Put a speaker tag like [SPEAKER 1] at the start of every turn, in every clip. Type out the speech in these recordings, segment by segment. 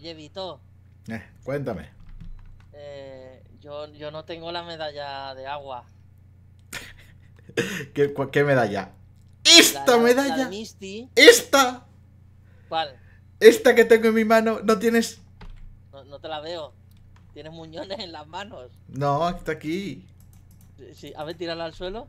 [SPEAKER 1] Oye, Vito.
[SPEAKER 2] Cuéntame.
[SPEAKER 1] Yo no tengo la medalla de agua.
[SPEAKER 2] ¿Qué medalla? ¡Esta medalla!
[SPEAKER 1] La de Misty.
[SPEAKER 2] ¡Esta!
[SPEAKER 1] ¿Cuál?
[SPEAKER 2] Esta que tengo en mi mano, ¿no tienes?
[SPEAKER 1] No te la veo. Tienes muñones en las manos.
[SPEAKER 2] No, está aquí.
[SPEAKER 1] Sí, a ver, tírala al suelo.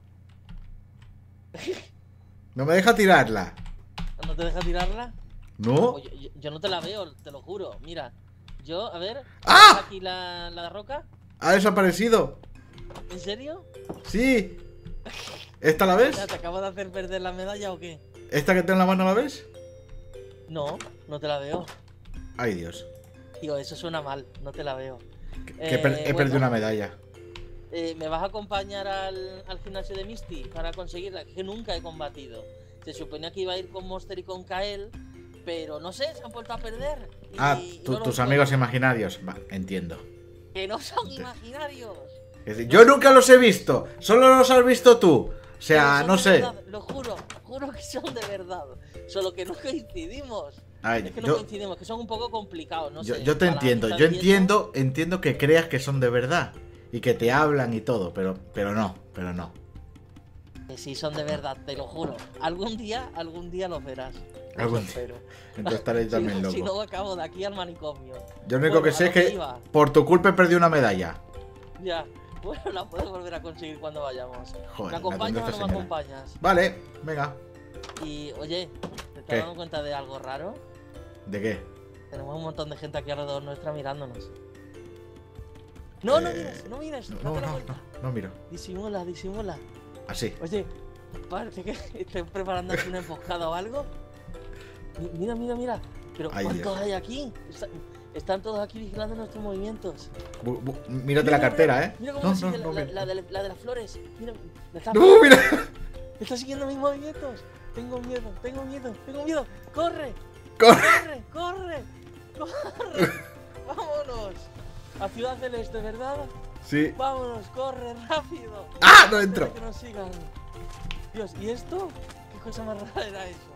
[SPEAKER 2] No me deja tirarla.
[SPEAKER 1] ¿No te deja tirarla?
[SPEAKER 2] ¿No?
[SPEAKER 1] Oye, yo no te la veo, te lo juro. Mira, yo, a ver.
[SPEAKER 2] ¡Ah!
[SPEAKER 1] ¿Ves aquí la roca?
[SPEAKER 2] ¿Ha desaparecido?
[SPEAKER 1] ¿En serio?
[SPEAKER 2] Sí. ¿Esta la ves?
[SPEAKER 1] ¿Te acabo de hacer perder la medalla o qué?
[SPEAKER 2] ¿Esta que tengo en la mano la ves?
[SPEAKER 1] No, no te la veo.
[SPEAKER 2] Ay, Dios.
[SPEAKER 1] Tío, eso suena mal, no te la veo.
[SPEAKER 2] He perdido una medalla.
[SPEAKER 1] ¿Me vas a acompañar al gimnasio de Misty para conseguirla? Que nunca he combatido. Se suponía que iba a ir con Monster y con Kael, pero no sé, se han vuelto a perder.
[SPEAKER 2] Tus amigos imaginarios. Va, entiendo.
[SPEAKER 1] Que no son imaginarios.
[SPEAKER 2] Es decir, yo nunca los he visto, solo los has visto tú. O sea, no sé.
[SPEAKER 1] Verdad, lo juro que son de verdad. Solo que no coincidimos.
[SPEAKER 2] Ay,
[SPEAKER 1] es que no coincidimos, que son un poco complicados, no sé.
[SPEAKER 2] Yo te entiendo, yo entiendo que creas que son de verdad y que te hablan y todo, pero no.
[SPEAKER 1] Que sí son de verdad, te lo juro. Algún día los verás.
[SPEAKER 2] Algún día. Entonces estaré también loco.
[SPEAKER 1] Si no, acabo de aquí al manicomio.
[SPEAKER 2] Yo lo único que sé es que por tu culpa he perdido una medalla.
[SPEAKER 1] Ya, bueno, la puedes volver a conseguir cuando vayamos.
[SPEAKER 2] Joder,
[SPEAKER 1] ¿me acompañas o no me acompañas?
[SPEAKER 2] Vale, venga.
[SPEAKER 1] Y, oye, ¿te estás dando cuenta de algo raro?
[SPEAKER 2] ¿De qué?
[SPEAKER 1] Tenemos un montón de gente aquí alrededor nuestra mirándonos. No, no mires.
[SPEAKER 2] No miro.
[SPEAKER 1] Disimula.
[SPEAKER 2] Así.
[SPEAKER 1] Oye, parece que estoy preparando aquí una emboscada o algo. Mira. Pero
[SPEAKER 2] ay,
[SPEAKER 1] ¿cuántos
[SPEAKER 2] Dios.
[SPEAKER 1] hay aquí? Están todos aquí vigilando nuestros movimientos.
[SPEAKER 2] Mírate la cartera,
[SPEAKER 1] Mira cómo sigue la de las flores. Mira,
[SPEAKER 2] mira.
[SPEAKER 1] Está siguiendo mis movimientos. Tengo miedo. ¡Corre! ¡Vámonos! A Ciudad Celeste, ¿verdad?
[SPEAKER 2] Sí.
[SPEAKER 1] Vámonos, corre, rápido.
[SPEAKER 2] ¡Ah! No entro.
[SPEAKER 1] Que nos sigan. Dios, ¿y esto? ¿Qué cosa más rara era eso?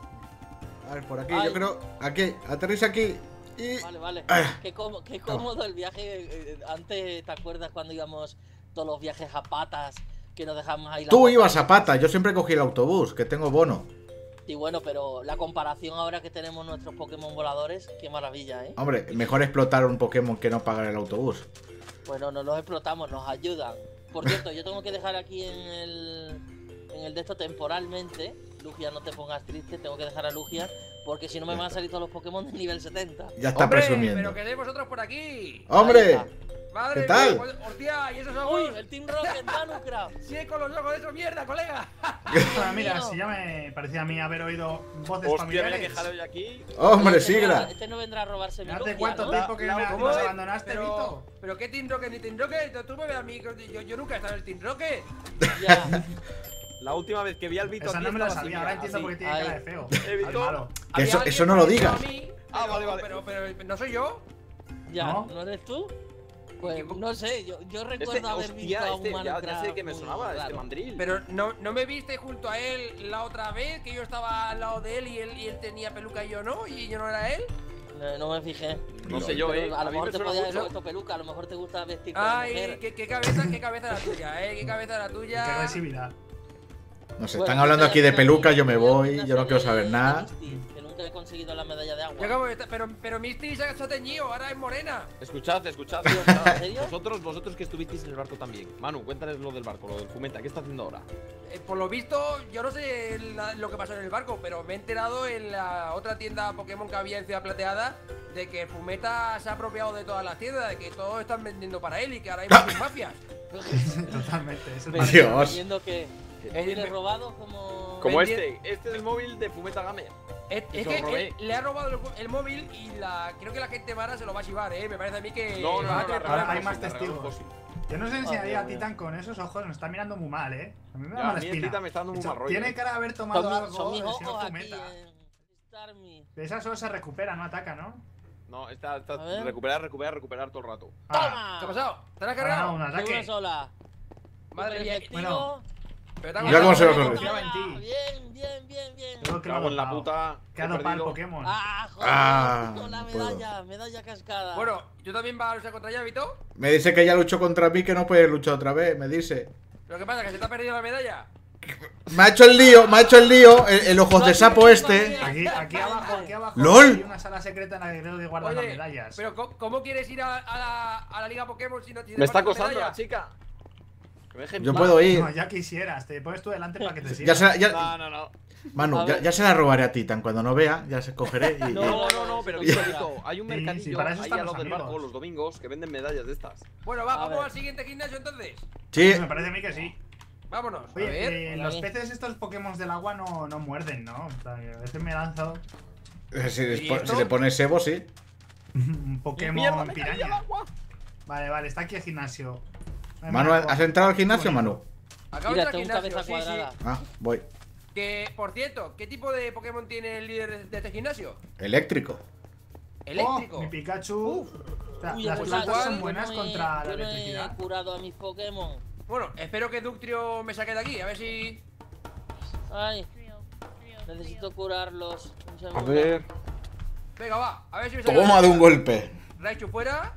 [SPEAKER 2] A ver, por aquí, yo creo. Aquí, aterriza aquí. Y...
[SPEAKER 1] Vale. Qué cómodo el viaje. Antes, ¿te acuerdas cuando íbamos todos los viajes a patas? Que nos dejamos ahí.
[SPEAKER 2] Tú ibas a pata, yo siempre cogí el autobús, que tengo bono.
[SPEAKER 1] Sí, bueno, pero la comparación ahora que tenemos nuestros Pokémon voladores, qué maravilla, ¿eh?
[SPEAKER 2] Hombre, mejor explotar un Pokémon que no pagar el autobús.
[SPEAKER 1] Bueno, no los explotamos, nos ayudan. Por cierto, yo tengo que dejar aquí en el de esto temporalmente. Lugia, no te pongas triste, tengo que dejar a Lugia, porque si no me van a salir todos los Pokémon de nivel 70.
[SPEAKER 2] Ya está presumiendo.
[SPEAKER 3] Pero queréis vosotros por aquí.
[SPEAKER 2] ¡Hombre!
[SPEAKER 3] Madre
[SPEAKER 2] ¿Qué tal?
[SPEAKER 3] Mía, hostia, ¿y esos ojos?
[SPEAKER 1] ¡Uy, el Team Rocket, Manucraft!
[SPEAKER 3] Sí, con los ojos de esa mierda, colega.
[SPEAKER 4] Bueno, mira, si ya me parecía a mí haber oído voces familiares.
[SPEAKER 5] Mira que jalo yo aquí.
[SPEAKER 2] ¡Hombre, Sigra!
[SPEAKER 1] Este no vendrá a robarse mi
[SPEAKER 4] ¿Hace
[SPEAKER 1] Lugia,
[SPEAKER 4] cuánto
[SPEAKER 1] ¿no?
[SPEAKER 4] tiempo que nos abandonaste, Vito?
[SPEAKER 3] Pero ¿qué Team Rocket ni Team Rocket? Tú me ves a mí, yo nunca he estado en el Team Rocket.
[SPEAKER 1] Ya.
[SPEAKER 5] La última vez que vi al Vito
[SPEAKER 4] Esa
[SPEAKER 5] aquí
[SPEAKER 4] no me la
[SPEAKER 5] estaba así,
[SPEAKER 4] sabía, ahora
[SPEAKER 5] mira,
[SPEAKER 4] entiendo por qué tiene cara de feo.
[SPEAKER 5] Vito.
[SPEAKER 4] Al malo.
[SPEAKER 2] Que
[SPEAKER 3] Había
[SPEAKER 2] eso
[SPEAKER 3] alguien
[SPEAKER 2] no lo
[SPEAKER 3] parecido
[SPEAKER 2] digas.
[SPEAKER 3] a mí,
[SPEAKER 5] Vale.
[SPEAKER 3] Pero no soy yo.
[SPEAKER 1] Ya,
[SPEAKER 4] ¿No?
[SPEAKER 1] ¿no eres tú? Pues no sé, yo recuerdo
[SPEAKER 5] Este,
[SPEAKER 1] haber visto
[SPEAKER 5] hostia,
[SPEAKER 1] a un Manucraft
[SPEAKER 5] ya sé que me
[SPEAKER 1] muy
[SPEAKER 5] sonaba, este
[SPEAKER 1] raro.
[SPEAKER 5] mandril.
[SPEAKER 3] Pero no me viste junto a él la otra vez, que yo estaba al lado de él y él tenía peluca y yo no, y yo no era él.
[SPEAKER 1] No me fijé.
[SPEAKER 5] No sé yo,
[SPEAKER 1] Pero a lo
[SPEAKER 5] mí
[SPEAKER 1] mejor
[SPEAKER 5] me
[SPEAKER 1] te
[SPEAKER 5] suena
[SPEAKER 1] podías haber
[SPEAKER 5] mucho.
[SPEAKER 1] puesto peluca, a lo mejor te gusta vestir como
[SPEAKER 3] Ay,
[SPEAKER 1] mujer.
[SPEAKER 3] qué cabeza la tuya, qué cabeza la
[SPEAKER 4] Qué
[SPEAKER 3] tuya.
[SPEAKER 4] agresividad.
[SPEAKER 2] No sé,
[SPEAKER 1] Bueno,
[SPEAKER 2] están hablando aquí de
[SPEAKER 1] espera,
[SPEAKER 2] peluca, yo me
[SPEAKER 1] voy a
[SPEAKER 2] voy,
[SPEAKER 1] una
[SPEAKER 2] yo no quiero
[SPEAKER 1] serie
[SPEAKER 2] saber
[SPEAKER 1] de
[SPEAKER 2] nada.
[SPEAKER 1] Misty, que nunca he conseguido la medalla de agua.
[SPEAKER 3] Yo acabo de estar, pero Misty se ha teñido, ahora es morena.
[SPEAKER 5] Escuchad.
[SPEAKER 1] ¿En serio?
[SPEAKER 5] Vosotros que estuvisteis en el barco también. Manu, cuéntales lo del barco, lo del Fumeta. ¿Qué está haciendo ahora?
[SPEAKER 3] Por lo visto, yo no sé lo que pasó en el barco, pero me he enterado en la otra tienda Pokémon que había en Ciudad Plateada de que Fumeta se ha apropiado de todas las tiendas, de que todos están vendiendo para él y que ahora hay muchas mafias.
[SPEAKER 4] Totalmente. Es el
[SPEAKER 2] Dios.
[SPEAKER 1] Viendo que móviles robados como...
[SPEAKER 5] Como
[SPEAKER 3] Vendi-
[SPEAKER 5] este es el móvil de Fumeta Gamer.
[SPEAKER 3] Es
[SPEAKER 5] Eso
[SPEAKER 3] que
[SPEAKER 5] robé.
[SPEAKER 3] le ha robado el móvil y creo que la gente mala se lo va a chivar, me parece a mí que
[SPEAKER 5] No,
[SPEAKER 3] va a tener
[SPEAKER 4] Ahora
[SPEAKER 3] problemas.
[SPEAKER 4] hay más testigos. Yo no os enseñaría a
[SPEAKER 1] Dios mío.
[SPEAKER 4] Titan con esos ojos, nos está mirando muy mal, A mí me da
[SPEAKER 5] Ya, a
[SPEAKER 4] mala
[SPEAKER 5] mí el
[SPEAKER 4] espina.
[SPEAKER 5] Titan me está dando muy
[SPEAKER 4] De hecho,
[SPEAKER 5] mal rollo.
[SPEAKER 4] Tiene cara de haber tomado
[SPEAKER 1] Son
[SPEAKER 4] algo
[SPEAKER 1] mis
[SPEAKER 4] del señor
[SPEAKER 1] ojos aquí
[SPEAKER 4] Fumeta.
[SPEAKER 1] en Starmie.
[SPEAKER 4] De esas solo se recupera, no ataca, ¿no?
[SPEAKER 5] No, está
[SPEAKER 1] A ver.
[SPEAKER 5] recuperar todo el rato.
[SPEAKER 4] Ah,
[SPEAKER 3] ¿Qué ha pasado? ¿Te la has
[SPEAKER 4] ah,
[SPEAKER 3] cargado?
[SPEAKER 4] un
[SPEAKER 1] De una
[SPEAKER 4] ataque.
[SPEAKER 1] sola.
[SPEAKER 3] Madre mía,
[SPEAKER 1] Efectivo.
[SPEAKER 4] bueno.
[SPEAKER 3] Pero te has
[SPEAKER 2] Mira cómo se lo
[SPEAKER 3] cargado.
[SPEAKER 2] consigue.
[SPEAKER 4] Confiaba en ti.
[SPEAKER 1] Bien.
[SPEAKER 4] Tengo que lo
[SPEAKER 5] Cago
[SPEAKER 4] ha
[SPEAKER 5] en la
[SPEAKER 4] dopado.
[SPEAKER 5] puta.
[SPEAKER 4] Que ha
[SPEAKER 5] he
[SPEAKER 4] dopado el
[SPEAKER 5] perdido.
[SPEAKER 4] Pokémon.
[SPEAKER 1] ¡Ah, joder!
[SPEAKER 2] Ah,
[SPEAKER 1] Con la
[SPEAKER 2] puedo.
[SPEAKER 1] medalla cascada.
[SPEAKER 3] Bueno, yo también va a luchar contra Yavito.
[SPEAKER 2] Me dice que ya luchó contra mí, que no puede luchar otra vez, me dice.
[SPEAKER 3] Pero ¿qué pasa? ¿Que se te ha perdido la medalla?
[SPEAKER 2] Me ha hecho el lío, el ojos de sapo este.
[SPEAKER 4] Aquí abajo
[SPEAKER 2] ¡Lol!
[SPEAKER 4] hay una sala secreta en la que creo que guardan las
[SPEAKER 3] Oye,
[SPEAKER 4] medallas.
[SPEAKER 3] pero ¿cómo quieres ir a la Liga Pokémon si no tienes
[SPEAKER 5] Me está
[SPEAKER 3] medalla?
[SPEAKER 5] acosando la chica. Que me deje en
[SPEAKER 2] Yo
[SPEAKER 5] paz.
[SPEAKER 2] puedo ir.
[SPEAKER 4] No, ya quisieras, te pones tú delante para que te
[SPEAKER 2] Ya
[SPEAKER 4] sigas.
[SPEAKER 2] se, ya,
[SPEAKER 5] No.
[SPEAKER 2] Manu,
[SPEAKER 1] A
[SPEAKER 2] ya,
[SPEAKER 1] ver.
[SPEAKER 2] ya se la robaré a Titan. Cuando no vea, ya se cogeré y.
[SPEAKER 5] No, pero
[SPEAKER 1] Ya.
[SPEAKER 5] Quito, hay un
[SPEAKER 4] Sí,
[SPEAKER 5] mercadillo
[SPEAKER 4] sí, para eso
[SPEAKER 5] ahí
[SPEAKER 4] están
[SPEAKER 5] a
[SPEAKER 4] los
[SPEAKER 5] los del
[SPEAKER 4] amigos.
[SPEAKER 5] barco los domingos que venden medallas de estas.
[SPEAKER 3] Bueno,
[SPEAKER 1] A
[SPEAKER 3] vamos
[SPEAKER 1] ver.
[SPEAKER 3] al siguiente gimnasio entonces.
[SPEAKER 2] Sí,
[SPEAKER 4] Me parece a mí que sí.
[SPEAKER 3] Vámonos. A
[SPEAKER 4] Oye,
[SPEAKER 3] ver.
[SPEAKER 4] los
[SPEAKER 1] Aquí.
[SPEAKER 4] peces estos Pokémon del agua no muerden, ¿no? O sea, a veces me he lanzado
[SPEAKER 3] ¿Y esto?
[SPEAKER 2] si le pones Sebo, sí.
[SPEAKER 4] un Pokémon
[SPEAKER 5] ¡Mierda, me caí al
[SPEAKER 4] piraña.
[SPEAKER 5] agua!
[SPEAKER 4] Vale, está aquí el gimnasio.
[SPEAKER 2] Manu, ¿has entrado al gimnasio, Manu?
[SPEAKER 3] Acabo de
[SPEAKER 1] Mira,
[SPEAKER 3] entrar al
[SPEAKER 1] tengo
[SPEAKER 3] gimnasio,
[SPEAKER 1] cabeza
[SPEAKER 3] sí,
[SPEAKER 1] cuadrada.
[SPEAKER 3] sí.
[SPEAKER 2] Ah, voy.
[SPEAKER 3] Que, por cierto, ¿qué tipo de Pokémon tiene el líder de este gimnasio?
[SPEAKER 2] Eléctrico.
[SPEAKER 3] Eléctrico.
[SPEAKER 4] Oh, mi Pikachu. O sea,
[SPEAKER 1] Uy,
[SPEAKER 4] las
[SPEAKER 3] pues
[SPEAKER 4] plantas
[SPEAKER 3] igual
[SPEAKER 4] son buenas
[SPEAKER 1] yo
[SPEAKER 4] contra la
[SPEAKER 1] yo no
[SPEAKER 4] electricidad.
[SPEAKER 1] he curado a mis Pokémon.
[SPEAKER 3] Bueno, espero que Ductrio me saque de aquí, a ver si...
[SPEAKER 1] Ay, necesito curarlos. Un
[SPEAKER 5] A
[SPEAKER 1] segundo.
[SPEAKER 5] ver.
[SPEAKER 3] Venga, va, a ver si me saca
[SPEAKER 2] Toma de un golpe.
[SPEAKER 3] Raichu fuera.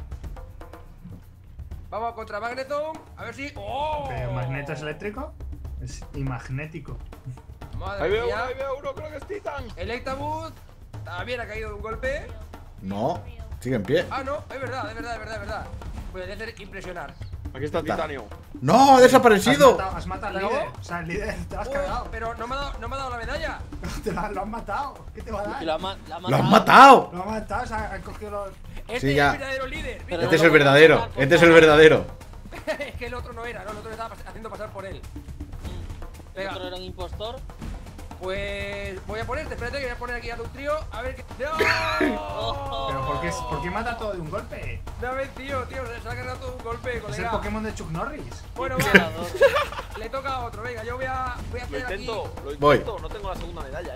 [SPEAKER 3] Vamos contra Magneton, a ver si... ¡Oh!
[SPEAKER 4] ¿Pero Magneto es eléctrico? Es imagnético.
[SPEAKER 3] Madre
[SPEAKER 5] Ahí veo
[SPEAKER 3] mía.
[SPEAKER 5] uno, creo que es Titan.
[SPEAKER 3] Electabuzz también ha caído de un golpe.
[SPEAKER 2] No, sigue en pie.
[SPEAKER 3] Ah, no, es verdad. Puede ser impresionar.
[SPEAKER 5] Aquí está
[SPEAKER 2] Está.
[SPEAKER 5] Titanio.
[SPEAKER 2] ¡No! ¡Ha desaparecido!
[SPEAKER 4] Has matado al
[SPEAKER 3] ¿Lo
[SPEAKER 4] líder.
[SPEAKER 3] acabó?
[SPEAKER 4] O sea, el líder te lo has
[SPEAKER 3] Oh,
[SPEAKER 4] cargado.
[SPEAKER 3] pero no me ha dado la medalla.
[SPEAKER 4] Lo has matado. ¿Qué te va a dar?
[SPEAKER 1] Y la
[SPEAKER 2] ¡Lo han matado!
[SPEAKER 4] Lo has matado, o sea, han cogido los.
[SPEAKER 3] Este
[SPEAKER 2] Sí,
[SPEAKER 3] es
[SPEAKER 2] ya.
[SPEAKER 3] el verdadero líder.
[SPEAKER 1] Pero
[SPEAKER 2] Este es
[SPEAKER 1] no
[SPEAKER 2] el
[SPEAKER 1] lo
[SPEAKER 2] verdadero.
[SPEAKER 1] puedo matar,
[SPEAKER 2] Este es el verdadero.
[SPEAKER 3] Es que el otro no era, ¿no? El otro le estaba haciendo pasar por él.
[SPEAKER 1] ¿El
[SPEAKER 3] Venga.
[SPEAKER 1] otro era un impostor?
[SPEAKER 3] Pues voy a ponerte, espérate que voy a poner aquí a Ductrio. A ver qué. ¡No!
[SPEAKER 4] ¿Pero por qué mata todo de un golpe?
[SPEAKER 3] No ves, tío, se ha cargado todo un golpe,
[SPEAKER 4] Es el
[SPEAKER 3] colega.
[SPEAKER 4] Pokémon de Chuck Norris.
[SPEAKER 3] Bueno,
[SPEAKER 1] Qué
[SPEAKER 3] va,
[SPEAKER 1] violador.
[SPEAKER 3] le toca a otro. Venga, yo voy a
[SPEAKER 5] Lo
[SPEAKER 3] hacer aquí.
[SPEAKER 5] intento,
[SPEAKER 2] Voy.
[SPEAKER 5] No tengo la segunda medalla,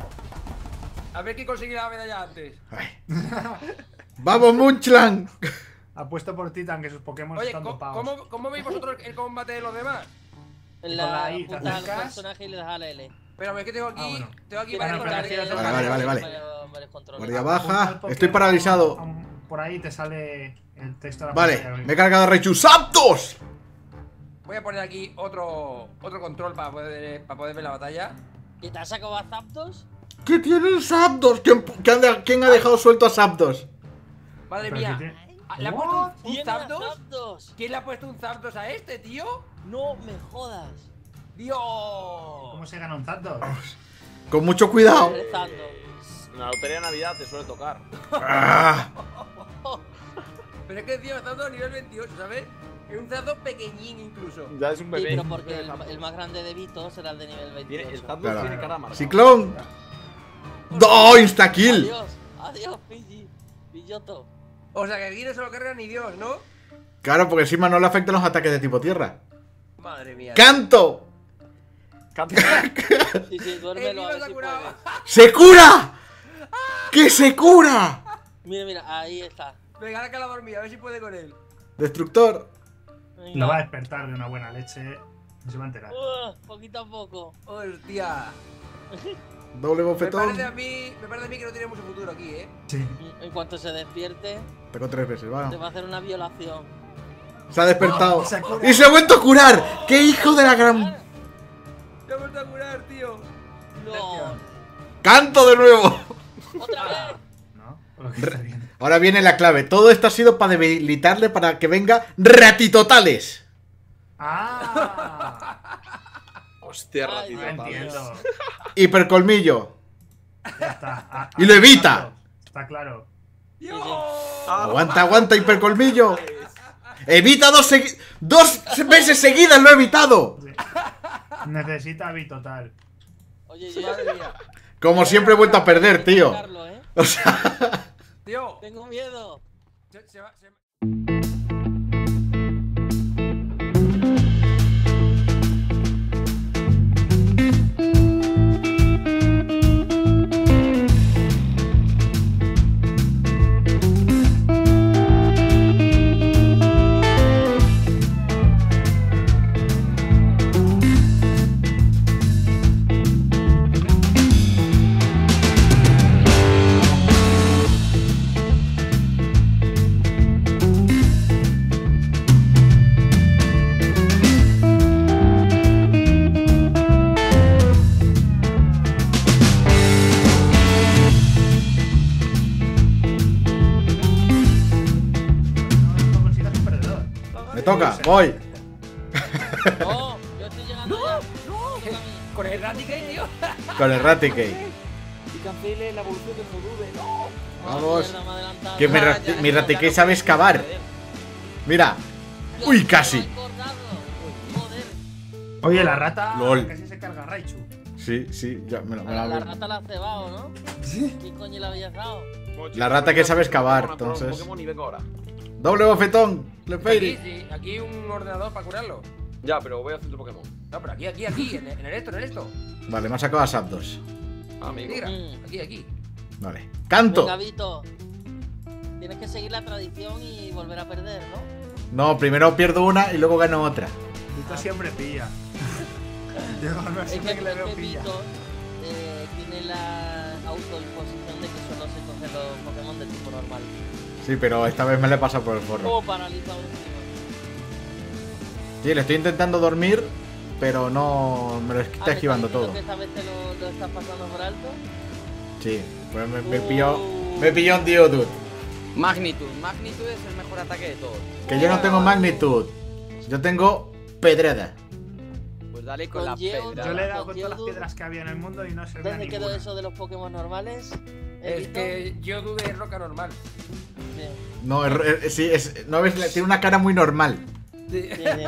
[SPEAKER 3] A ver quién consigue la medalla antes.
[SPEAKER 2] Ay. ¡Vamos, Munchland!
[SPEAKER 4] Apuesto por Titan que sus Pokémon
[SPEAKER 3] Oye,
[SPEAKER 4] están dopados.
[SPEAKER 3] ¿cómo veis vosotros el combate de los demás?
[SPEAKER 1] En
[SPEAKER 4] Con la
[SPEAKER 1] la
[SPEAKER 4] I, te
[SPEAKER 1] punta del
[SPEAKER 4] acercas.
[SPEAKER 1] personaje y le das a la L.
[SPEAKER 3] Pero es que tengo aquí.
[SPEAKER 4] bueno.
[SPEAKER 3] Tengo aquí
[SPEAKER 1] Bueno,
[SPEAKER 3] varios
[SPEAKER 1] pero
[SPEAKER 3] controles.
[SPEAKER 2] Vale, vale.
[SPEAKER 1] varios controles.
[SPEAKER 2] Guardia
[SPEAKER 4] Apunta
[SPEAKER 2] baja.
[SPEAKER 4] al Pokémon,
[SPEAKER 2] Estoy paralizado.
[SPEAKER 4] Por ahí te sale el texto de la
[SPEAKER 2] Vale,
[SPEAKER 4] pantalla.
[SPEAKER 2] me he cargado a Raichu. ¡Santos!
[SPEAKER 3] Voy a poner aquí otro control para poder ver la batalla.
[SPEAKER 1] ¿Y te has sacado a Zapdos?
[SPEAKER 2] ¿Qué tiene el Zapdos? ¿Quién ha dejado suelto a Zapdos?
[SPEAKER 3] Madre
[SPEAKER 4] Pero
[SPEAKER 3] mía.
[SPEAKER 4] que tiene-
[SPEAKER 3] ¿Le ha puesto un
[SPEAKER 1] ¿Tiene a
[SPEAKER 3] Zapdos?
[SPEAKER 1] Zapdos?
[SPEAKER 3] ¿Quién le ha puesto un Zapdos a este, tío?
[SPEAKER 1] No me jodas.
[SPEAKER 3] ¡Dios!
[SPEAKER 4] ¿Cómo se gana un Zapdos?
[SPEAKER 2] Con mucho cuidado.
[SPEAKER 1] Rezando.
[SPEAKER 5] En la lotería de Navidad te suele tocar.
[SPEAKER 2] Ah,
[SPEAKER 3] Pero es que tío, Zapdos a nivel 28, ¿sabes? Es un Zapdos pequeñín incluso.
[SPEAKER 5] Ya es un
[SPEAKER 1] Sí,
[SPEAKER 5] bebé.
[SPEAKER 1] pero porque el más grande de Vito será el de nivel 28.
[SPEAKER 5] Tiene, el Zapdos
[SPEAKER 2] Claro.
[SPEAKER 5] tiene cara amarga.
[SPEAKER 2] Ciclón. ¡Oh, insta-kill!
[SPEAKER 1] Adiós, adiós, Pidgey. Pilloto.
[SPEAKER 3] O sea que aquí no se lo carga ni Dios, ¿no?
[SPEAKER 2] Claro, porque encima no le afectan los ataques de tipo tierra.
[SPEAKER 3] Madre mía.
[SPEAKER 2] ¡Canto!
[SPEAKER 1] Sí, sí, duérmelo a ver si
[SPEAKER 3] curado.
[SPEAKER 1] puedes.
[SPEAKER 2] ¡Se cura! ¡Que se cura!
[SPEAKER 1] Mira, mira, ahí está.
[SPEAKER 3] Venga, ahora que la dormí, a ver si puede con él.
[SPEAKER 2] Destructor.
[SPEAKER 1] Venga.
[SPEAKER 4] Lo va a despertar de una buena leche. No se va a enterar.
[SPEAKER 1] Poquito a poco.
[SPEAKER 3] Hostia.
[SPEAKER 2] Doble
[SPEAKER 3] Me
[SPEAKER 2] bofetón.
[SPEAKER 3] parece a mí que no tiene mucho futuro aquí, ¿eh?
[SPEAKER 4] Sí.
[SPEAKER 1] En cuanto se despierte,
[SPEAKER 2] Pegó 3 veces,
[SPEAKER 1] te
[SPEAKER 2] va.
[SPEAKER 1] va a hacer una violación.
[SPEAKER 2] Se ha despertado.
[SPEAKER 4] Se cura.
[SPEAKER 2] ¡Y se ha vuelto a curar! ¡Qué hijo de la gran...
[SPEAKER 3] Te he vuelto a curar, tío.
[SPEAKER 1] No.
[SPEAKER 2] ¡Canto de nuevo!
[SPEAKER 1] ¡Otra vez!
[SPEAKER 4] ¿No? Por lo que está bien.
[SPEAKER 2] Ahora viene la clave. Todo esto ha sido para debilitarle para que venga ratitotales.
[SPEAKER 4] ¡Ah!
[SPEAKER 5] Hostia,
[SPEAKER 1] Ay,
[SPEAKER 5] ratito.
[SPEAKER 4] Ya
[SPEAKER 1] Dios.
[SPEAKER 4] entiendo.
[SPEAKER 2] Hipercolmillo.
[SPEAKER 4] Ya está.
[SPEAKER 2] Y lo evita.
[SPEAKER 4] Está claro.
[SPEAKER 3] ¡Dios!
[SPEAKER 2] Aguanta, aguanta, hipercolmillo. Evita dos veces seguidas, lo he evitado.
[SPEAKER 4] Sí. Necesita bitotal.
[SPEAKER 1] Oye, yo
[SPEAKER 3] Madre mía.
[SPEAKER 2] Como siempre he vuelto a perder, tío.
[SPEAKER 1] Carlo, ¿eh?
[SPEAKER 2] O sea,
[SPEAKER 3] Tío.
[SPEAKER 1] Tengo miedo.
[SPEAKER 3] Se va.
[SPEAKER 2] Me toca, voy.
[SPEAKER 1] No, yo estoy llegando ya.
[SPEAKER 3] Con el Raticate, tío.
[SPEAKER 2] Con el Raticate.
[SPEAKER 5] Y cancele la evolución del Zorude. ¡No!
[SPEAKER 2] Vamos.
[SPEAKER 1] Mierda, me he adelantado.
[SPEAKER 2] Que mi Raticate sabe excavar. Mira. Uy, casi.
[SPEAKER 1] Me he acordado. Joder.
[SPEAKER 4] Oye, la rata
[SPEAKER 2] Lol.
[SPEAKER 4] casi se carga a Raichu.
[SPEAKER 2] Sí, sí, ya me
[SPEAKER 1] La
[SPEAKER 2] la
[SPEAKER 1] rata la has cebado, ¿no? ¿Qué coño le habías dado?
[SPEAKER 2] La rata que sabe excavar, entonces.
[SPEAKER 5] Pokémon y vengo ahora.
[SPEAKER 2] Doble bofetón. Le
[SPEAKER 3] Aquí,
[SPEAKER 2] Fairy.
[SPEAKER 3] sí, aquí un ordenador para curarlo.
[SPEAKER 5] Ya, pero voy a hacer tu Pokémon.
[SPEAKER 3] No, pero aquí, en el esto.
[SPEAKER 2] Vale, me ha sacado a Zapdos.
[SPEAKER 5] Amigo.
[SPEAKER 3] Mira,
[SPEAKER 1] Mm.
[SPEAKER 3] aquí.
[SPEAKER 2] Vale. ¡Canto!
[SPEAKER 1] Venga, Vito. Tienes que seguir la tradición y volver a perder, ¿no?
[SPEAKER 2] No, primero pierdo una y luego gano otra.
[SPEAKER 4] Vito siempre pilla. Yo no
[SPEAKER 1] Es
[SPEAKER 4] siempre que le veo
[SPEAKER 1] que
[SPEAKER 4] pilla.
[SPEAKER 1] Vito tiene la autoimposición de que solo se cogen los Pokémon de tipo normal.
[SPEAKER 2] Sí, pero esta vez me le he pasado por el forro.
[SPEAKER 1] O paralizado encima.
[SPEAKER 2] Sí, le estoy intentando dormir, pero no me lo
[SPEAKER 1] Ah,
[SPEAKER 2] está
[SPEAKER 1] ¿me
[SPEAKER 2] esquivando
[SPEAKER 1] estás diciendo
[SPEAKER 2] todo.
[SPEAKER 1] que esta vez te lo estás pasando por alto?
[SPEAKER 2] Sí, pues me pilló un Geodude.
[SPEAKER 6] Magnitud. Magnitud es el mejor ataque de todos.
[SPEAKER 2] Que yo no tengo magnitud. Yo tengo pedrada.
[SPEAKER 6] Pues dale con
[SPEAKER 1] Con
[SPEAKER 6] la
[SPEAKER 1] Geodude.
[SPEAKER 6] pedra.
[SPEAKER 4] Yo le he dado con
[SPEAKER 1] Geodude.
[SPEAKER 4] todas las piedras que había en el mundo y no servía
[SPEAKER 1] ¿Dónde quedó
[SPEAKER 4] ninguna.
[SPEAKER 1] eso de los Pokémon normales?
[SPEAKER 3] Es
[SPEAKER 1] Vito?
[SPEAKER 3] que yo dudé en roca normal.
[SPEAKER 1] Bien,
[SPEAKER 2] No, sí, no ves, tiene una cara muy normal.
[SPEAKER 3] Sí.
[SPEAKER 1] bien.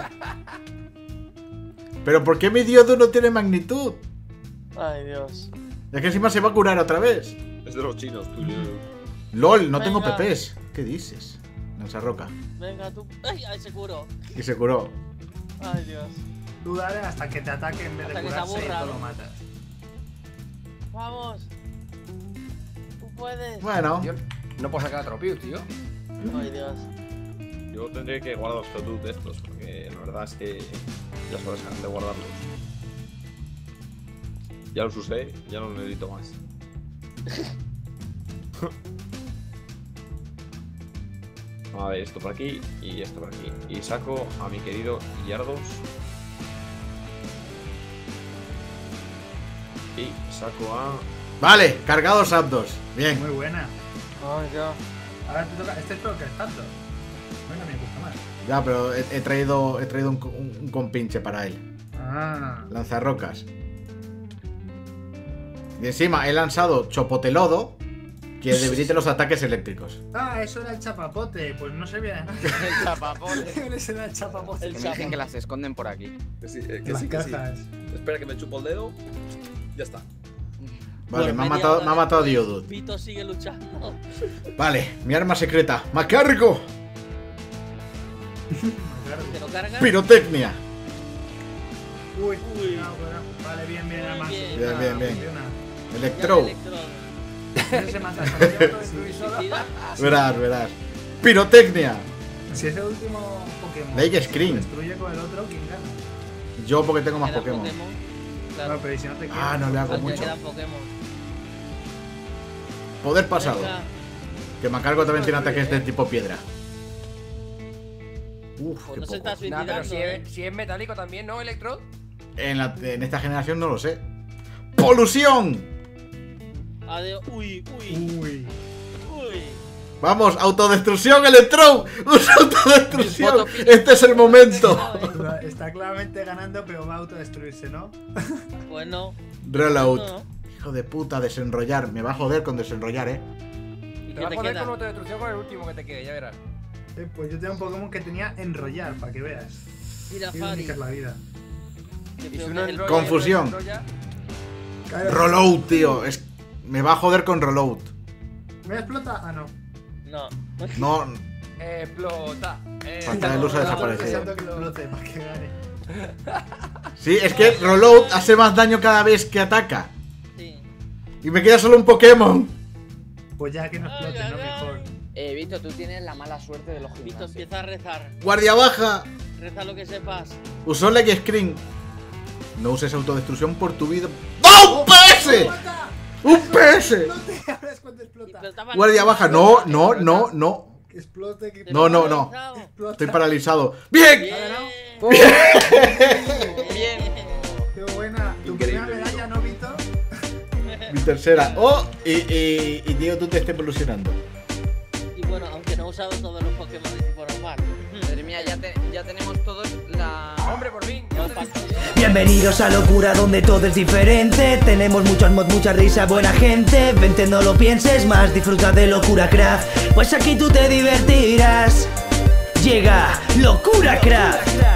[SPEAKER 2] Pero ¿por qué mi Geodude no tiene magnitud?
[SPEAKER 1] Ay, Dios.
[SPEAKER 2] Es que encima se va a curar otra vez.
[SPEAKER 5] Es de los chinos, tú.
[SPEAKER 2] LOL, no tengo
[SPEAKER 1] Venga.
[SPEAKER 2] PPs. ¿Qué dices? Lanzarroca.
[SPEAKER 1] Venga, tú. Ay, ay, se curó.
[SPEAKER 2] Y se curó.
[SPEAKER 1] Ay, Dios.
[SPEAKER 4] Tú dale hasta que te ataque en vez de
[SPEAKER 1] Hasta que se
[SPEAKER 4] curarse y
[SPEAKER 1] aburra,
[SPEAKER 4] tú
[SPEAKER 1] ¿no?
[SPEAKER 4] lo matas.
[SPEAKER 1] Vamos. Tú puedes.
[SPEAKER 2] Bueno,
[SPEAKER 3] Tío, no puedo sacar a Tropius, tío.
[SPEAKER 1] Ay, Dios.
[SPEAKER 5] Yo tendré que guardar los Zorude de estos, porque la verdad es que ya es hora de guardarlos. Ya los usé, ya no necesito más. A ver, esto por aquí y esto por aquí. Y saco a mi querido Yardos. Y saco a...
[SPEAKER 2] vale, cargados Zapdos. Bien.
[SPEAKER 4] Muy buena.
[SPEAKER 1] Ay, Dios.
[SPEAKER 4] Ahora te toca. Este es peor que el tanto. Bueno, me gusta más.
[SPEAKER 2] Ya, pero he traído un compinche para él.
[SPEAKER 4] Ah.
[SPEAKER 2] Lanzarrocas. Y encima he lanzado Chopotelodo, que debilita los ataques eléctricos.
[SPEAKER 4] Ah, eso era el chapapote. Pues no servía de nada.
[SPEAKER 6] El chapapote.
[SPEAKER 4] Ese era el chapapote.
[SPEAKER 1] El
[SPEAKER 6] Que me dicen que las esconden por aquí.
[SPEAKER 5] Que sí,
[SPEAKER 4] Las cajas.
[SPEAKER 5] Espera que me chupo el dedo. Ya está.
[SPEAKER 2] Vale,
[SPEAKER 1] Por
[SPEAKER 2] me ha
[SPEAKER 1] media
[SPEAKER 2] matado,
[SPEAKER 1] hora
[SPEAKER 2] me ha matado
[SPEAKER 1] después,
[SPEAKER 2] Geodude.
[SPEAKER 1] Vito sigue luchando.
[SPEAKER 2] Vale, mi arma secreta. ¡Macargo!
[SPEAKER 1] ¿Te lo cargas?
[SPEAKER 2] Pirotecnia.
[SPEAKER 4] Uy,
[SPEAKER 1] Uy.
[SPEAKER 4] no, bueno. Vale, bien, bien, además.
[SPEAKER 1] Bien,
[SPEAKER 2] bien, bien, bien.
[SPEAKER 4] Funciona.
[SPEAKER 2] Electro.
[SPEAKER 4] Ese se mata con el autodestruir solo.
[SPEAKER 2] Verás. Pirotecnia.
[SPEAKER 4] Si ese último Pokémon
[SPEAKER 2] Lake
[SPEAKER 4] se
[SPEAKER 2] Screen.
[SPEAKER 4] destruye con el otro, ¿quién gana?
[SPEAKER 2] Yo porque tengo más
[SPEAKER 1] Queda
[SPEAKER 2] Pokémon.
[SPEAKER 1] Claro.
[SPEAKER 4] No, pero ¿y si no te
[SPEAKER 2] Ah,
[SPEAKER 4] queda?
[SPEAKER 2] no le hago
[SPEAKER 1] Al que
[SPEAKER 2] mucho.
[SPEAKER 1] quedan Pokémon.
[SPEAKER 2] Poder pasado.
[SPEAKER 1] Venga.
[SPEAKER 2] Que Macargo también tiene ataques de tipo piedra. Uf,
[SPEAKER 1] Pues
[SPEAKER 2] qué
[SPEAKER 1] no se
[SPEAKER 2] poco.
[SPEAKER 1] está
[SPEAKER 3] Nah, pero
[SPEAKER 1] suicidando,
[SPEAKER 3] si es metálico también, ¿no, Electro?
[SPEAKER 2] En esta generación no lo sé. ¡Polución!
[SPEAKER 1] Adiós. Uy.
[SPEAKER 4] Uy.
[SPEAKER 2] Vamos, autodestrucción, Electro. ¡Usa autodestrucción!
[SPEAKER 6] Foto finish.
[SPEAKER 2] Este es el momento.
[SPEAKER 4] Está claramente ganando, pero va a autodestruirse, ¿no?
[SPEAKER 1] Pues no.
[SPEAKER 2] Rollout.
[SPEAKER 1] No.
[SPEAKER 2] Hijo de puta, desenrollar. Me va a joder con desenrollar,
[SPEAKER 1] ¿Y
[SPEAKER 3] Te
[SPEAKER 1] qué
[SPEAKER 3] va a
[SPEAKER 1] te
[SPEAKER 3] joder
[SPEAKER 1] queda?
[SPEAKER 3] con autodestrucción con el último que te quede, ya verás.
[SPEAKER 4] Pues yo tengo un Pokémon que tenía enrollar, para que veas.
[SPEAKER 1] Mira,
[SPEAKER 4] Qué
[SPEAKER 1] Fari.
[SPEAKER 4] única es la vida.
[SPEAKER 1] Qué
[SPEAKER 3] Y
[SPEAKER 1] feo
[SPEAKER 3] si
[SPEAKER 1] que
[SPEAKER 3] uno
[SPEAKER 1] es el-
[SPEAKER 3] enrolla,
[SPEAKER 2] Confusión.
[SPEAKER 3] uno enrolla,
[SPEAKER 2] Rollout, tío. Me va a joder con Rollout.
[SPEAKER 4] ¿Me explota? Ah, no.
[SPEAKER 1] No.
[SPEAKER 2] No,
[SPEAKER 3] explota.
[SPEAKER 2] Falta de luz ha desaparecido.
[SPEAKER 4] Deseando que explote para que gane.
[SPEAKER 2] sí, es que Rollout hace más daño cada vez que ataca.
[SPEAKER 1] Sí.
[SPEAKER 2] Y me queda solo un Pokémon.
[SPEAKER 4] Pues ya que no explote,
[SPEAKER 1] Ay,
[SPEAKER 4] no
[SPEAKER 1] ay,
[SPEAKER 4] mejor.
[SPEAKER 6] Vito, tú tienes la mala suerte de los
[SPEAKER 1] Vito,
[SPEAKER 6] gimnasios.
[SPEAKER 1] empieza a rezar.
[SPEAKER 2] Guardia baja.
[SPEAKER 1] Reza lo que sepas.
[SPEAKER 2] Usó Leg Screen. No uses autodestrucción por tu vida. ¡Oh, un PS!
[SPEAKER 4] ¡Explota!
[SPEAKER 2] ¡Un PS!
[SPEAKER 4] No te hables cuando
[SPEAKER 1] Y
[SPEAKER 4] explota.
[SPEAKER 1] explotaba-
[SPEAKER 2] Guardia baja. No, no, no, no.
[SPEAKER 4] Que explote, que
[SPEAKER 1] Te
[SPEAKER 2] No,
[SPEAKER 1] lo
[SPEAKER 2] no, no.
[SPEAKER 1] paralizado.
[SPEAKER 4] explota.
[SPEAKER 2] Estoy paralizado. ¡Bien!
[SPEAKER 1] Bien.
[SPEAKER 6] Bien.
[SPEAKER 4] Qué buena. Tu
[SPEAKER 5] Increíble,
[SPEAKER 4] primera medalla, ¿no, Vito?
[SPEAKER 2] Mi tercera. Oh, y tío, tú te estés evolucionando.
[SPEAKER 1] Y bueno, aunque no he usado todos los Pokémon de tipo normal.
[SPEAKER 6] Madre mía, ya tenemos todos la...
[SPEAKER 3] Hombre, por fin.
[SPEAKER 7] Bienvenidos a Locura, donde todo es diferente. Tenemos muchos mods, mucha risa, buena gente. Vente, no lo pienses más, disfruta de Locura Craft, pues aquí tú te divertirás. Llega Locura Craft.